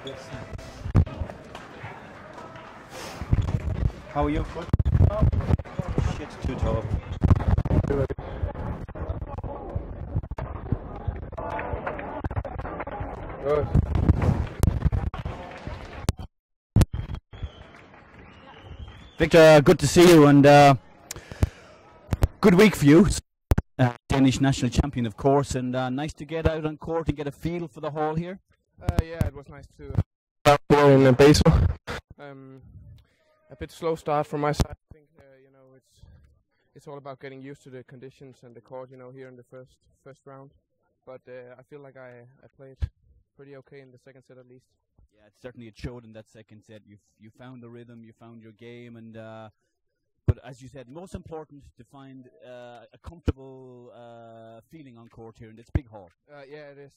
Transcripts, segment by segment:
How are you? Good. Shit's too tough. Good. Victor, good to see you, and good week for you. Danish national champion, of course, and nice to get out on court and get a feel for the hall here. Yeah, it was nice to start here in Basel. A bit slow start from my side. I think you know, it's all about getting used to the conditions and the court, you know, here in the first round. But I feel like I played pretty okay in the second set at least. Yeah, it showed in that second set. You found the rhythm, you found your game, and but as you said, most important to find a comfortable feeling on court here in this big hall. Yeah, it is.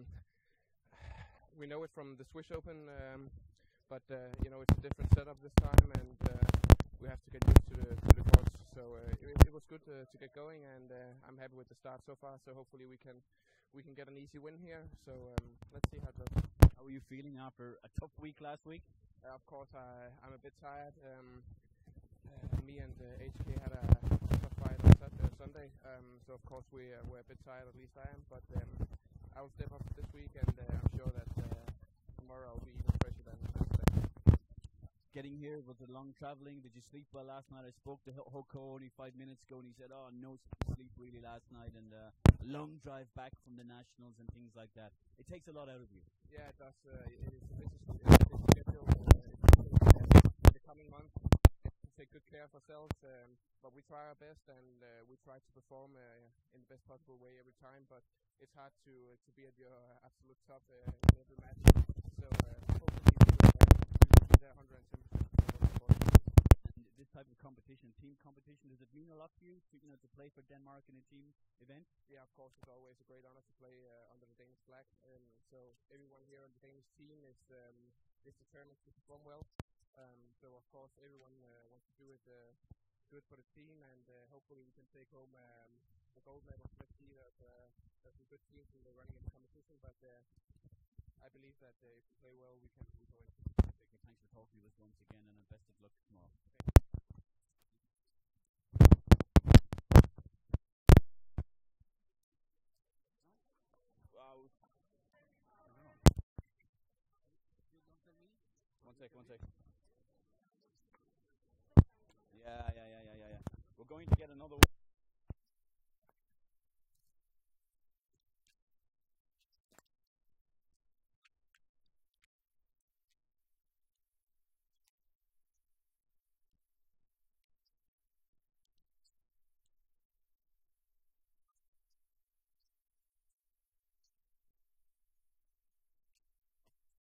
We know it from the Swiss Open, but you know, it's a different setup this time, and we have to get used to the courts. So it was good to get going, and I'm happy with the start so far. So hopefully we can get an easy win here. So let's see how it goes. How are you feeling after a tough week last week? Of course, I'm a bit tired. Me and HK had a tough fight on Sunday, so of course we're a bit tired. At least I am, but I will step up this week, and I'm sure that tomorrow I'll be even fresher than today. Getting here, was it long traveling? Did you sleep well last night? I spoke to Hoko only 5 minutes ago, and he said, "Oh, no sleep really last night, and a long drive back from the nationals and things like that. It takes a lot out of you." Yeah, it does. It is a busy schedule in the coming months. To take good care of ourselves, but we try our best, and we try to perform in the best possible way every time. But it's hard to be at your absolute top in every match. So hopefully we will be there 110%. And this type of competition, team competition, does it mean a lot to you to play for Denmark in a team event? Yeah, of course, it's always a great honor to play under the Danish flag. So everyone here on the Danish team is determined to perform well. So of course everyone wants to do it for the team, and hopefully we can take home the gold medal. Let's see, there's some good teams in the running in the competition, but I believe that if we play well, we can win. Victor, thanks for talking to us once again, and best of luck tomorrow. Wow. One sec. Yeah. We're going to get another one.